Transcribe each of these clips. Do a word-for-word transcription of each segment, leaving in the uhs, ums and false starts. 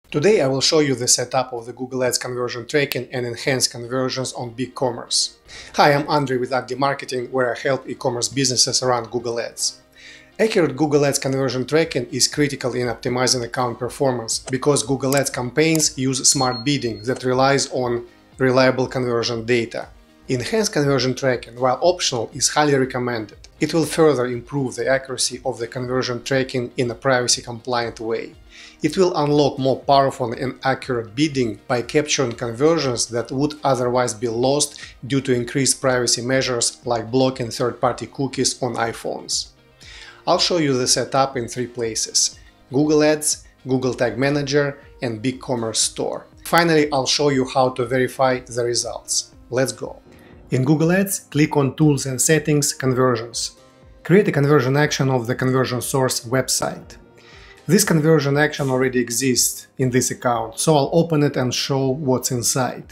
Today I will show you the setup of the Google Ads conversion tracking and enhanced conversions on BigCommerce. Hi, I'm Andrey with Andrey Marketing, where I help e-commerce businesses run Google Ads. Accurate Google Ads conversion tracking is critical in optimizing account performance because Google Ads campaigns use smart bidding that relies on reliable conversion data. Enhanced conversion tracking, while optional, is highly recommended. It will further improve the accuracy of the conversion tracking in a privacy-compliant way. It will unlock more powerful and accurate bidding by capturing conversions that would otherwise be lost due to increased privacy measures like blocking third-party cookies on iPhones. I'll show you the setup in three places: Google Ads, Google Tag Manager, and BigCommerce Store. Finally, I'll show you how to verify the results. Let's go. In Google Ads, click on Tools and Settings, Conversions. Create a conversion action of the conversion source website. This conversion action already exists in this account, so I'll open it and show what's inside.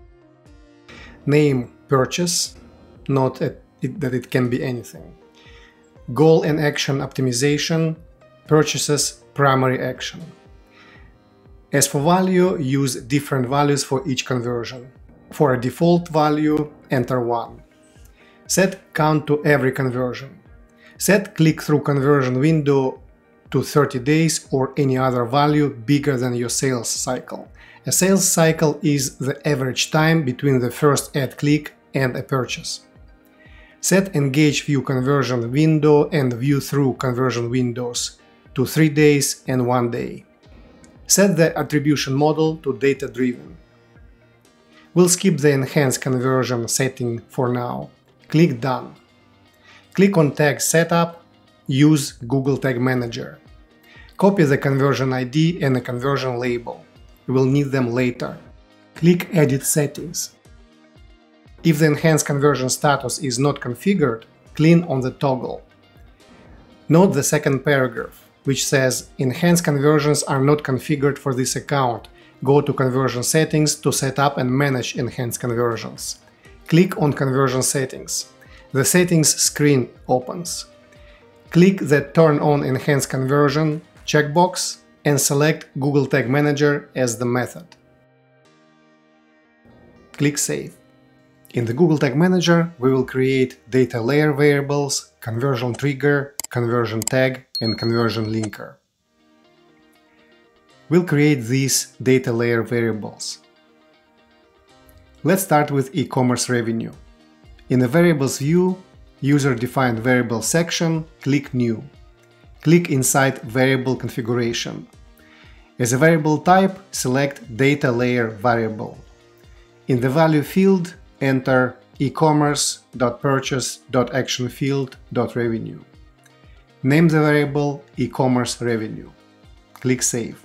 Name Purchase, not that it can be anything. Goal and Action Optimization, Purchases Primary Action. As for value, use different values for each conversion. For a default value, enter one. Set count to every conversion. Set click-through conversion window to thirty days or any other value bigger than your sales cycle. A sales cycle is the average time between the first ad click and a purchase. Set engage view conversion window and view through conversion windows to three days and one day. Set the attribution model to data-driven. We'll skip the enhanced conversion setting for now. Click Done. Click on Tag Setup. Use Google Tag Manager. Copy the conversion I D and the conversion label. We'll need them later. Click Edit Settings. If the enhanced conversion status is not configured, click on the toggle. Note the second paragraph, which says enhanced conversions are not configured for this account. Go to Conversion Settings to set up and manage enhanced conversions. Click on Conversion Settings. The settings screen opens. Click the Turn on Enhanced Conversion checkbox and select Google Tag Manager as the method. Click Save. In the Google Tag Manager, we will create data layer variables, conversion trigger, conversion tag, and conversion linker. We'll create these data layer variables. Let's start with e-commerce revenue. In the variables view, user-defined variable section, click New. Click inside Variable Configuration. As a variable type, select Data Layer Variable. In the value field, enter ecommerce.purchase.actionfield.revenue. Name the variable e-commerce revenue. Click Save.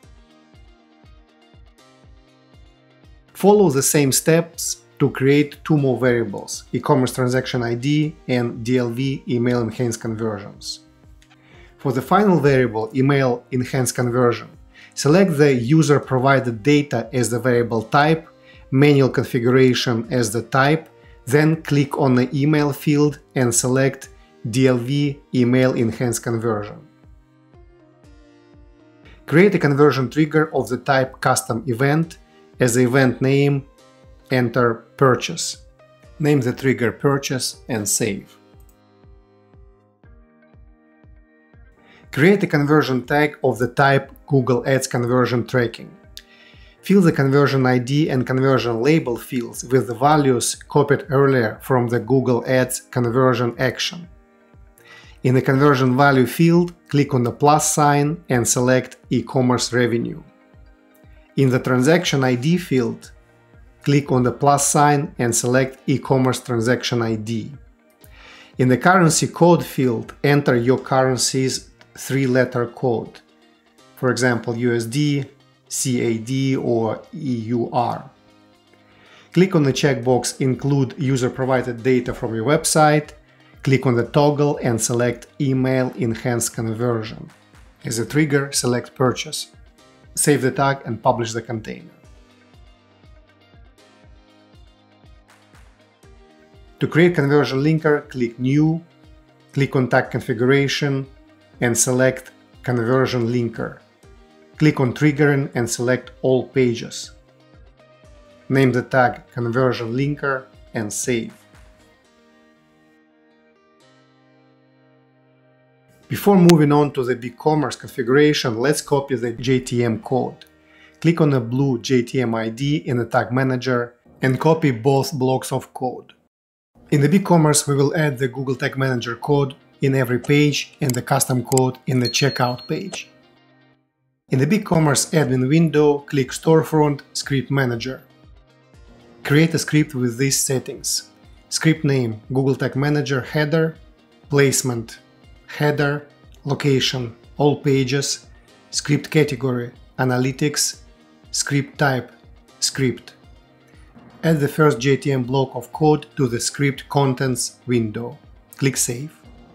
Follow the same steps to create two more variables, e-commerce transaction I D and D L V email enhanced conversions. For the final variable, email enhanced conversion, select the user provided data as the variable type, manual configuration as the type, then click on the email field and select D L V email enhanced conversion. Create a conversion trigger of the type custom event. As the event name, enter Purchase. Name the trigger Purchase and save. Create a conversion tag of the type Google Ads Conversion Tracking. Fill the conversion I D and conversion label fields with the values copied earlier from the Google Ads conversion action. In the conversion value field, click on the plus sign and select e-commerce revenue. In the transaction I D field, click on the plus sign and select e-commerce transaction I D. In the currency code field, enter your currency's three-letter code, for example U S D, C A D or E U R. Click on the checkbox Include user-provided data from your website, click on the toggle and select Email Enhanced Conversion. As a trigger, select Purchase. Save the tag and publish the container. To create conversion linker, click New, click on Tag Configuration and select Conversion Linker. Click on Triggering and select All Pages. Name the tag Conversion Linker and save. Before moving on to the BigCommerce configuration, let's copy the J T M code. Click on the blue J T M I D in the Tag Manager and copy both blocks of code. In the BigCommerce, we will add the Google Tag Manager code in every page and the custom code in the checkout page. In the BigCommerce admin window, click Storefront Script Manager. Create a script with these settings. Script name Google Tag Manager header, placement, header, location, all pages, script category, analytics, script type, script. Add the first J T M block of code to the script contents window. Click Save.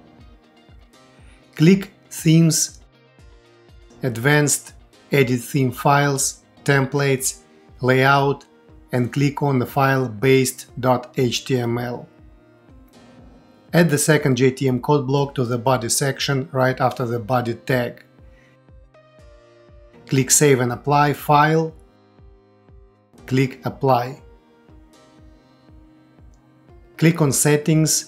Click Themes, Advanced, Edit Theme Files, Templates, Layout, and click on the file based dot H T M L. Add the second J T M code block to the body section right after the body tag. Click Save and Apply File. Click Apply. Click on Settings,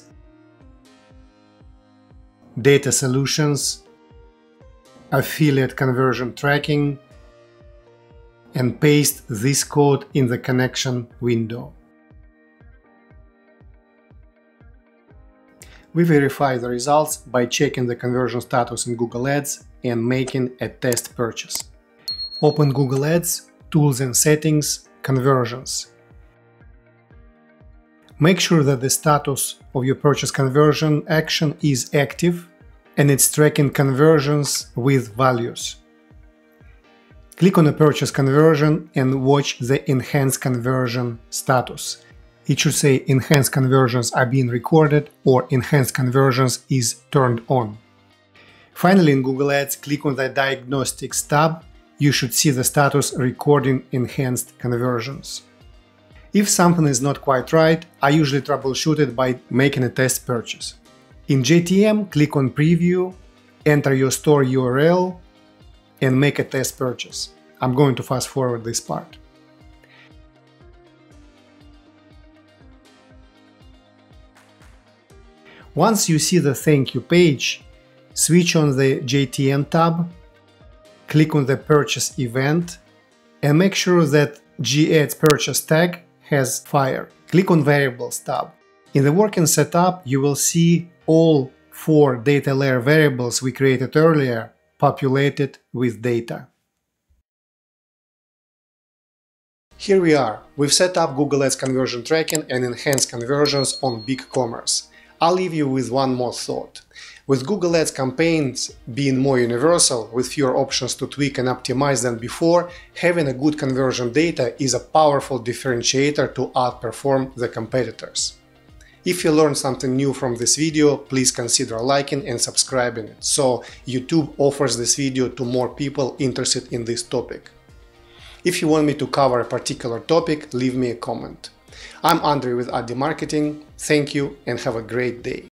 Data Solutions, Affiliate Conversion Tracking, and paste this code in the connection window. We verify the results by checking the conversion status in Google Ads and making a test purchase. Open Google Ads, Tools and Settings, Conversions. Make sure that the status of your purchase conversion action is active and it's tracking conversions with values. Click on the purchase conversion and watch the Enhanced Conversion status. It should say Enhanced Conversions are being recorded or Enhanced Conversions is turned on. Finally, in Google Ads, click on the Diagnostics tab. You should see the status Recording Enhanced Conversions. If something is not quite right, I usually troubleshoot it by making a test purchase. In J T M, click on Preview, enter your store U R L, and make a test purchase. I'm going to fast forward this part. Once you see the thank you page, switch on the J T M tab, click on the purchase event, and make sure that G Ads purchase tag has fire. Click on Variables tab. In the working setup, you will see all four data layer variables we created earlier populated with data. Here we are. We've set up Google Ads conversion tracking and enhanced conversions on BigCommerce. I'll leave you with one more thought. With Google Ads campaigns being more universal, with fewer options to tweak and optimize than before, having a good conversion data is a powerful differentiator to outperform the competitors. If you learned something new from this video, please consider liking and subscribing it, so YouTube offers this video to more people interested in this topic. If you want me to cover a particular topic, leave me a comment. I'm Andrey with Andrey Marketing. Thank you and have a great day.